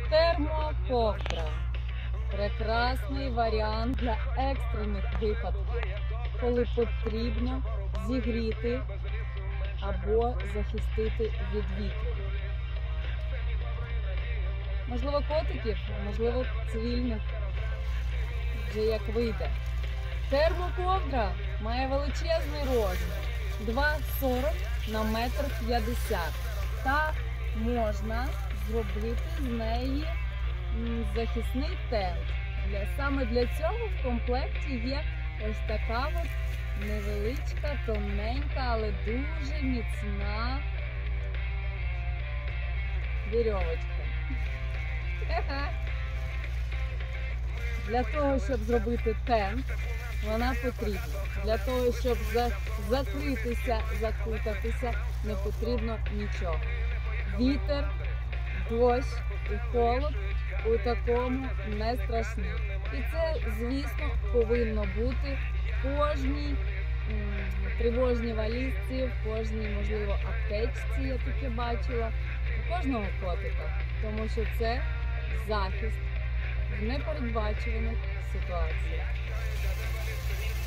Термоковдра. Прекрасний варіант для екстрених випадків, коли потрібно зігріти або захистити від вітру. Можливо, котиків, можливо, цивільних, вже як вийде. Термоковдра має величезний розмір – 2,40 на 1,50 м. Та можна зробити з неї захисний тент. Саме для цього в комплекті є ось така от невеличка, тоненька, але дуже міцна вірьовочка. Для того, щоб зробити тент, вона потрібна. Для того, щоб закритися, закутатися, не потрібно нічого. Вітер, дощ і холод у такому не страшні. І це, звісно, повинно бути в кожній тривожній валізці, в кожній, можливо, аптечці, я таке бачила, у кожного котика. Тому що це захист в непередбачуваних ситуаціях.